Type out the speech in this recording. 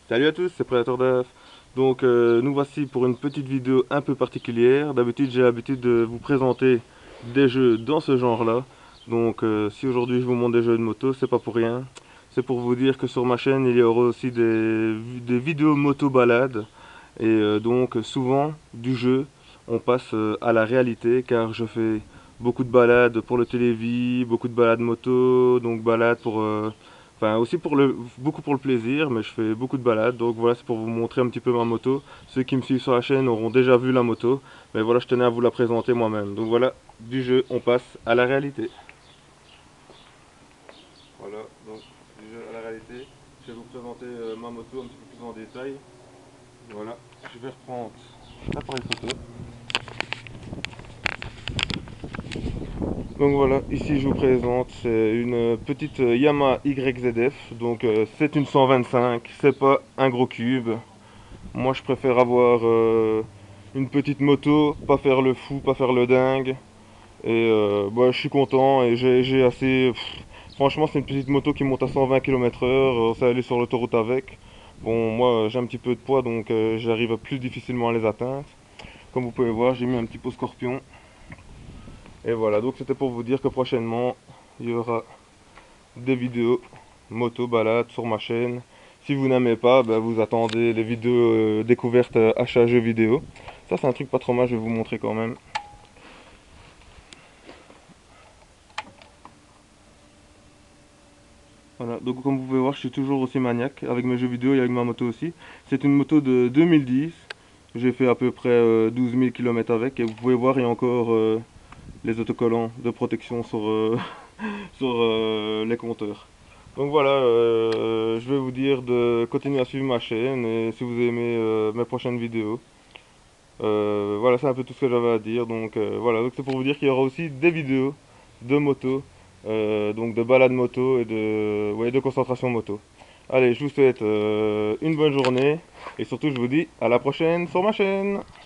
Salut à tous, c'est Predator Daf. Donc nous voici pour une petite vidéo un peu particulière. D'habitude j'ai l'habitude de vous présenter des jeux dans ce genre-là. Donc si aujourd'hui je vous montre des jeux de moto, c'est pas pour rien. C'est pour vous dire que sur ma chaîne il y aura aussi des vidéos moto balades. Et donc souvent du jeu on passe à la réalité car je fais beaucoup de balades pour le télévis, beaucoup de balades moto, donc balades pour enfin, aussi beaucoup pour le plaisir, mais je fais beaucoup de balades, donc voilà, c'est pour vous montrer un petit peu ma moto. Ceux qui me suivent sur la chaîne auront déjà vu la moto, mais voilà, je tenais à vous la présenter moi-même. Donc voilà, du jeu, on passe à la réalité. Voilà, donc du jeu à la réalité, je vais vous présenter ma moto un petit peu plus en détail. Voilà, je vais reprendre l'appareil photo. Donc voilà, ici je vous présente, c'est une petite Yamaha YZF, donc c'est une 125, c'est pas un gros cube. Moi, je préfère avoir une petite moto, pas faire le fou, pas faire le dingue. Et bah, je suis content et j'ai assez. Franchement, c'est une petite moto qui monte à 120 km/h. Ça aller sur l'autoroute avec. Bon, moi, j'ai un petit peu de poids, donc j'arrive plus difficilement à les atteindre. Comme vous pouvez voir, j'ai mis un petit pot scorpion. Et voilà, donc c'était pour vous dire que prochainement, il y aura des vidéos moto balade sur ma chaîne. Si vous n'aimez pas, bah, vous attendez les vidéos découvertes achat jeux vidéo. Ça c'est un truc pas trop mal, je vais vous montrer quand même. Voilà, donc comme vous pouvez voir, je suis toujours aussi maniaque avec mes jeux vidéo et avec ma moto aussi. C'est une moto de 2010. J'ai fait à peu près 12 000 km avec et vous pouvez voir, il y a encore les autocollants de protection sur, sur les compteurs. Donc voilà, je vais vous dire de continuer à suivre ma chaîne et si vous aimez mes prochaines vidéos. Voilà, c'est un peu tout ce que j'avais à dire. Donc voilà, donc c'est pour vous dire qu'il y aura aussi des vidéos de moto, donc de balade moto et de, ouais, de concentration moto. Allez, je vous souhaite une bonne journée et surtout je vous dis à la prochaine sur ma chaîne.